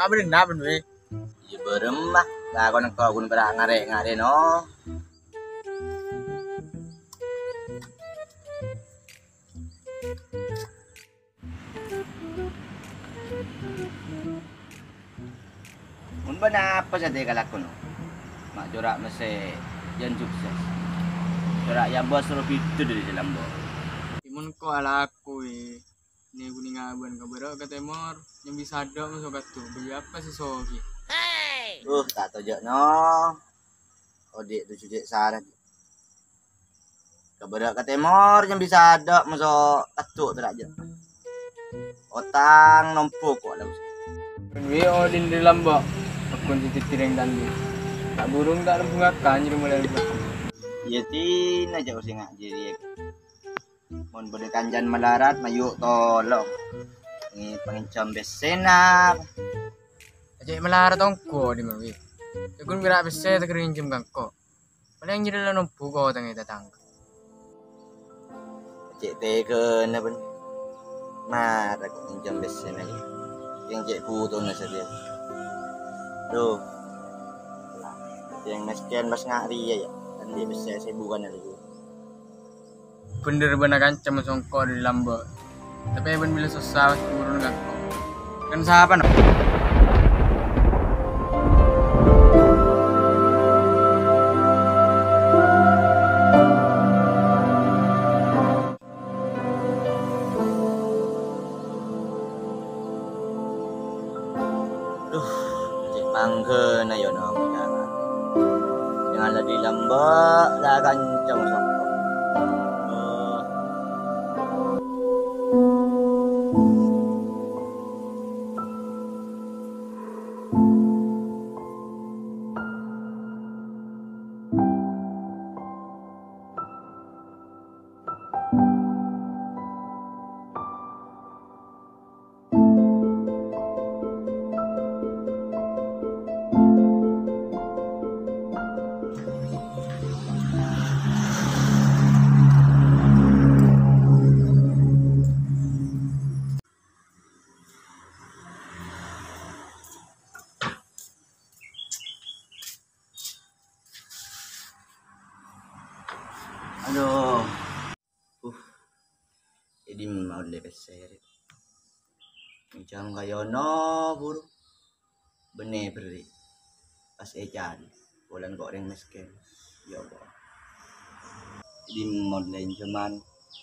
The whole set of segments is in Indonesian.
Abring na ben we. Iya beremah. Lah kon kok kun berak ngarek-ngarek no. Mun apa saja kalakon. Mak jorak mese jan sukses. Jorak yang bos suruh itu dari dalam bos. Imun ko alaku ni kuning aban kabaro ka temor yang bisa ada masuk katu. Beli apa sih sogi? Tak tahu no. Odik tu cuci saran. Kabar ke temor yang bisa ada masuk katu tu aja. Otang numpuk kok lah. Ben we odin di lambak. Akun titik tireng tandi. Tak burung tak bungakan jadi mulai buat. Iya tin aja usah ngajari. Mon bade kanjan malarat mayuk tolong. Ni pengincam besenar. Aja melara tongko di mawi. Akun gerak bese tak kerinjam kangko. Paling jadi lah numpu ko tangi datang. Cek teke na ben. Marah kok pinjam besen aja. Yang cek putu na saja. Tuh. Yang mesken mas ngari ya. Dan dia bisa saya bukan lagi. Bener bener kancam songko di lambak. Tapi ben bila susah turun kangko. Kan siapa no? Cek mangke na yon ang cara. Yang ada di lambak lah kancam songko. Aduh. Jadi mau lebih seri. Macam kayo no buru. Bener beri. Pas ejan. Bulan goreng mesken. Ya Allah. Jadi mau lain cuman.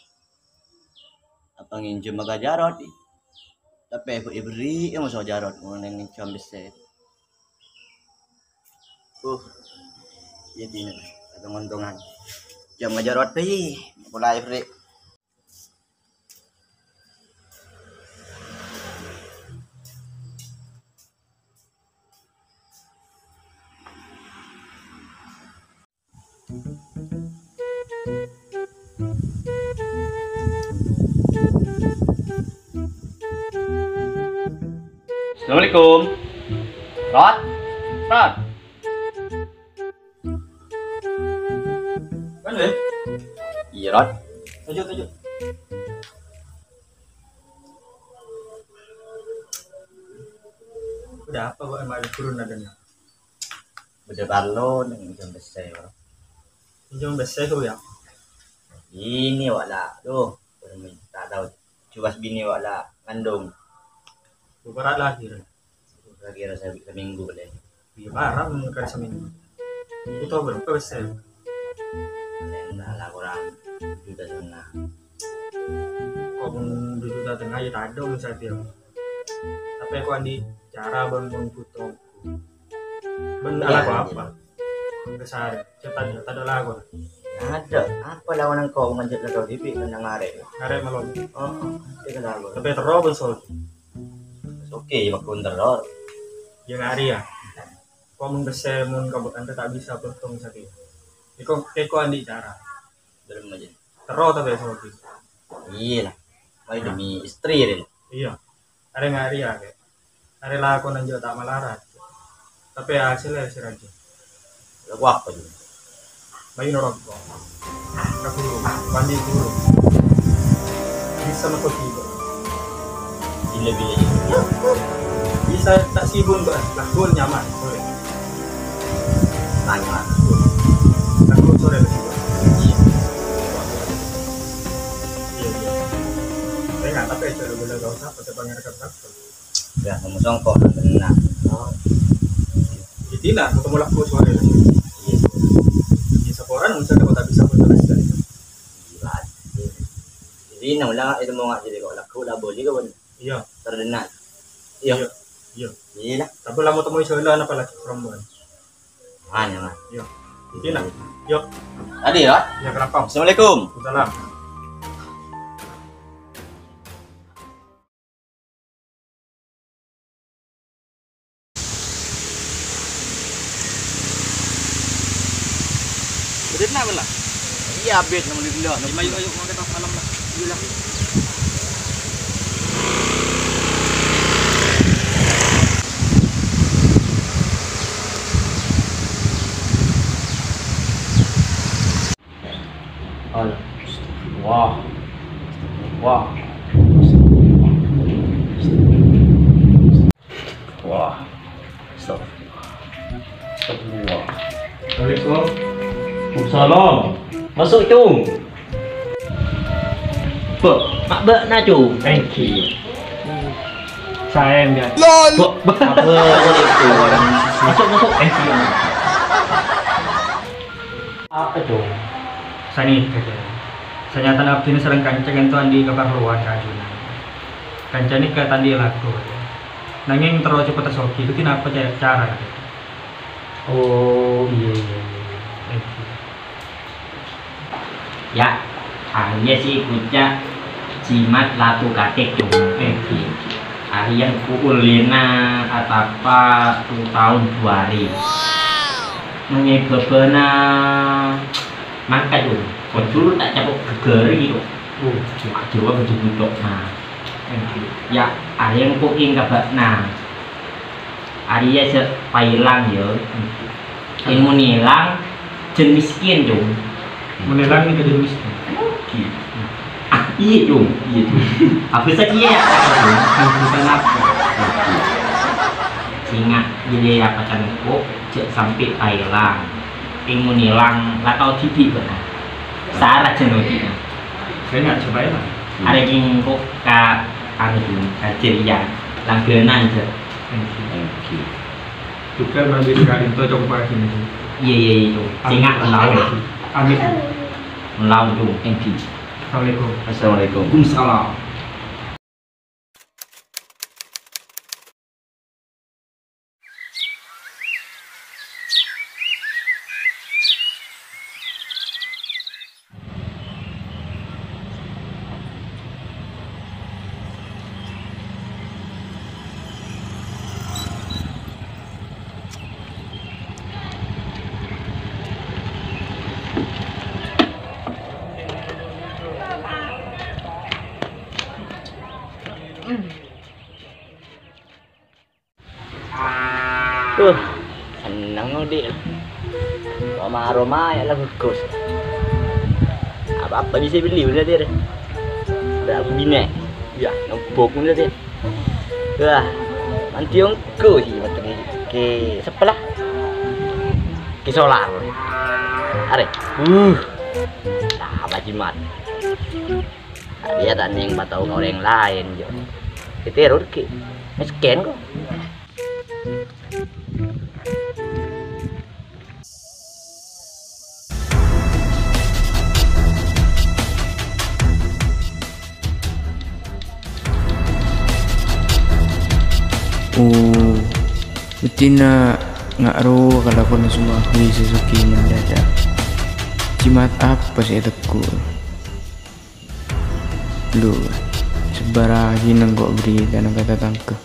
Apa nginjem maga jarot. Tapi aku iberi yang masuk jarot. Mau nginjem besar. Jadi nih. Atau ngontongan. Jam ngajarot pi, mulai free. Assalamualaikum. Rod. Iya Rod. Tujuh. Udah apa kok emang turun adanya? Beda balon yang jam besar. Jom bese ko ya. Ini wala, tuh. Tak tahu. Coba bini wala ngandung. Berat lagi. Kira seminggu boleh. Iya parah mungkin seminggu. Itu berapa bese? Lah kurang juta setengah. Kok pun juta tengah ya tak ada misalnya dia. Tapi aku andi cara bangun putung. Benar aku apa? Besar, cepat ada lagu. Ada. Apa lawan engkau manjat lagu TV kena ngarek. Ngarek malon. Oh, itu lagu. Tapi terus besok. Oke, waktu teror. Ya ngari ya. Kau mun bese mun kau anda tak bisa putung sakit. Iko andi cara. Belum aja. Terus tapi besok. Iya lah. Mau demi istri deh. Iya. Ada ngari ya kayak. Ada lagu nanti tak malarat. Tapi hasilnya sih aja. Lagu apa juga? Bayi norok kok. Kapuru, mandi dulu. Bisa nak kopi kok. Bila-bila. bisa tak sibun kok lagu nyaman sore Tanya. lagu sore lebih iya iya saya nggak tahu ya kalau boleh gak usah pakai pangeran kata Ya, kamu songkok benar. oh jadi lah ketemu lagu sore Iya. di sekoran misalnya kalau tak bisa berterus sekali Gila. Jadi nang lang itu mau nggak jadi kok laku lah boleh kau pun iya terdengar. iya iya Iya lah. tapi lah mau temui soalan apalagi perempuan Hanya mah. iya jadi lah yuk Tadi ya. ya kenapa Assalamualaikum. salam Udah nak belah. Iya update nama dulu. Ayo ayo mau kita malam lah. Iyalah. Allah. Wah. Wah. Wah. Stop. Stop. Wah. Assalamualaikum Salam. Masuk cung. Mak bak na cung. thank you sayang dia Apa boleh tu? Masuk. thank you Apa cung? sani kata saya tanah abdi serang kancang entuan di keperluan kajunan kancang ini ke tandi laku nanging terlalu cepat tersoki itu kenapa cara Oh iya. thank you Ya, ahlinya sih kucak jimat latu katik cung. Ahlian kuulina atapa tahun 2000. Mengebebena mangkat cung. Kocur tak capuk gegeri kok. Cuma Jawa bejubudok nah. Ya, ahlian kuing kabakna. Ahlinya sepailang ya. Ilmu nilang jen miskin cung. menelang ini jadi miskin Iya dong. Apa saja ya? Bukan apa. Singa jadi apa kan kok sampai Thailand. Ingin nilang lah kau tipi benar. Sarat jenuh kita. saya nggak cobain lah Ada yang kok anu ceria langganan je. juga berbeda sekali itu coba ini Iya itu. Singa melawan. amin Melawan dong. Assalamualaikum Assalamualaikum. Waalaikumsalam. Senang lo dia. Aroma ya lah bagus. Apa bisa beli udah dia. Ada aku bina. Ya, nombok udah dia. Wah, nanti ongko sih macam ni. Ke sebelah. Ke solar. Are. Nah, bajimat. Dia tak neng batau orang lain je. Teror ke. Scan kok. Oh, betina nggak ro kalau kau semua hui Suzuki mendadak. Jimat apa sih teku? Lu sebaragi nenggok berita nang kata tangke.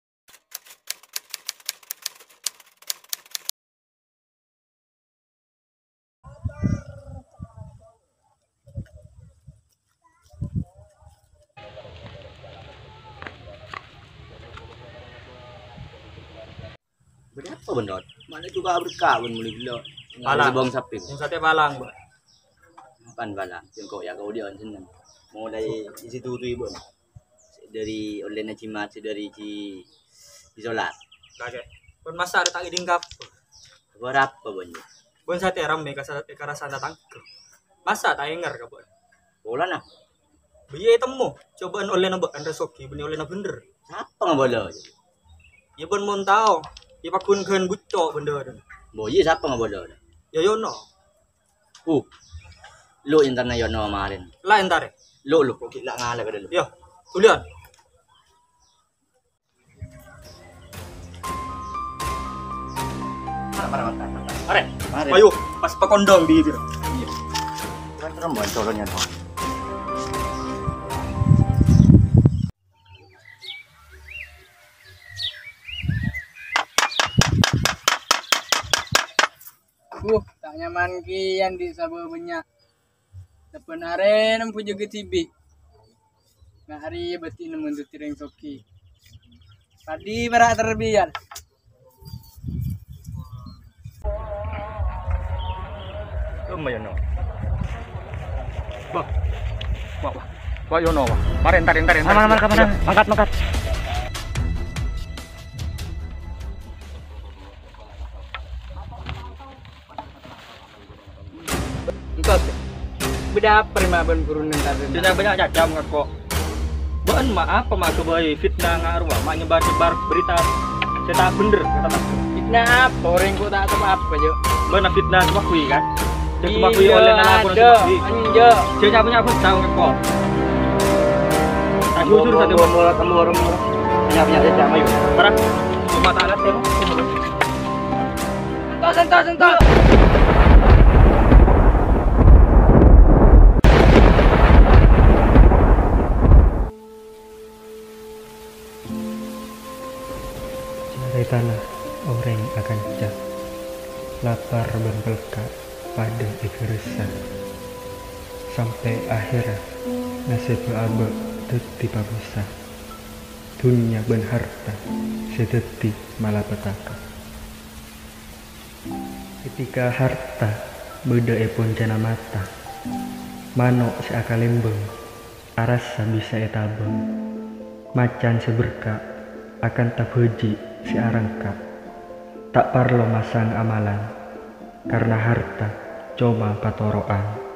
Berapa benar? Mana juga berkah pun mulai gila. Palang. Bong saping. yang sate palang Mbak. Pan bala. Tengok ya kau dia senang. Mulai di situ tu ibu. Dari online jimat dari ci Isolat. Kakek. Pun masa ada tak iding kap. Berapa banyak? Pun sate rame ka rasa datang. Masa tak engar ka po. Bola nah. Biye temu. Cobaan oleh na Anda Soki benih oleh na bener. Siapa nggak bola? Ya pun mau tahu. Ya pakun kan bucok benda dan. Boye siapa nggak bola? Ya yono. Lu internet yono kemarin. Lah entar. Lu kok gila ngalah ke lu. Ya. Tulian. Mari. Ayo, pas pakondong di gitu. Kan mau colonnya dong. Tak nyaman kian di sabah banyak. Sebenarnya nampu juga tibi. Nggak hari berarti nemu tu tireng Soki. Tadi berak terbiar. Mbak Yono. Wah Yono. Mari entar. Mana kapan? Mangkat. Engkau beda prima ben guru nentar. Tidak banyak cacam kok. Bukan apa mak kebayi fitnah ngaruh, mak nyebar berita saya tak bener kata tak. Fitnah apa? Orang kau tak tahu apa je. Benar fitnah cuma kui kan. Dia cuma kui oleh nana aku nanti. Anja. Saya punya aku tahu kok. Tak jujur satu Bola kamu orang punya saja sama yuk. Parah. Cuma tak ada temu. Sentuh. Dari tanah orang akan cak lapar dan pelekat pada ikhresah sampai akhir nasib abad teti pabusa dunia ben harta sedeti malapetaka ketika harta beda epon cana mata manok seakalembeng arasa bisa etabeng macan seberka akan tak beji si arangkap tak parlo masang amalan karena harta cuma patoroan.